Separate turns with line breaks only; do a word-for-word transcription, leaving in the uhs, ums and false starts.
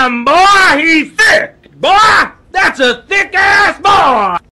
Damn, boy, he's thick! Boy, that's a thick-ass boy!